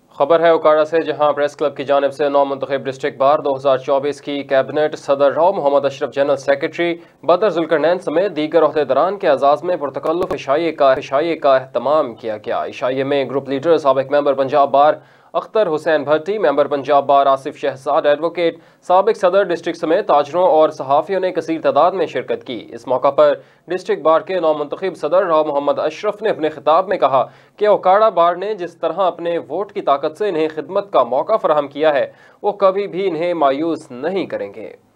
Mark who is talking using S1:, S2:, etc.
S1: खबर है उकाड़ा से, जहां प्रेस क्लब की जानिब से नौमुंतखब डिस्ट्रिक्ट बार 2024 की कैबिनेट सदर राव मोहम्मद अशरफ, जनरल सेक्रेटरी बदर जुल्करनैन समेत दीगर ओहदेदारान के एजाज़ में पुरतकल्लुफ़ इशाइये का एहतमाम किया गया। इशाइये में ग्रुप लीडर साबिक member Punjab bar Akhtar Hussain Bhatti, member Punjab bar Asif Shahzad, advocate साबिक सदर डिस्ट्रिक्ट समेत ताजरों और सहाफ़ियों ने कसीर तादाद में शिरकत की। इस मौका पर डिस्ट्रिक्ट बार के नौमुंतखब सदर राव मोहम्मद अशरफ ने अपने खिताब में कहा कि उकाड़ा बार ने जिस तरह अपने वोट की ताकत से इन्हें खिदमत का मौका फराहम किया है, वो कभी भी इन्हें मायूस नहीं करेंगे।